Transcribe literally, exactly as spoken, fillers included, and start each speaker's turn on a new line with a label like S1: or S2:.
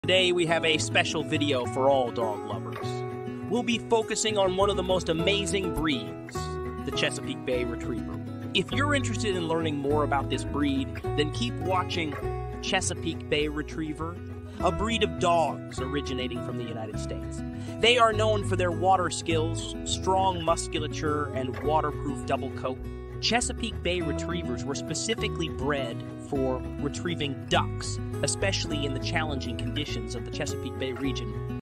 S1: Today we have a special video for all dog lovers. We'll be focusing on one of the most amazing breeds, the Chesapeake Bay Retriever. If you're interested in learning more about this breed, then keep watching Chesapeake Bay Retriever, a breed of dogs originating from the United States. They are known for their water skills, strong musculature, and waterproof double coat. Chesapeake Bay Retrievers were specifically bred for retrieving ducks, especially in the challenging conditions of the Chesapeake Bay region.